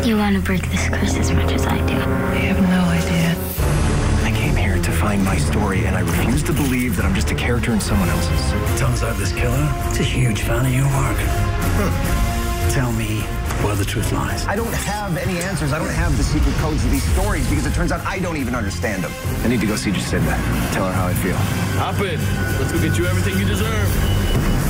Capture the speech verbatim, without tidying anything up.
You want to break this curse as much as I do. I have no idea. I came here to find my story, and I refuse to believe that I'm just a character in someone else's. Turns out this killer is a huge fan of your work. Hmm. Tell me where the truth lies. I don't have any answers. I don't have the secret codes to these stories because it turns out I don't even understand them. I need to go see Jacinda. Tell her how I feel. Hop in. Let's go get you everything you deserve.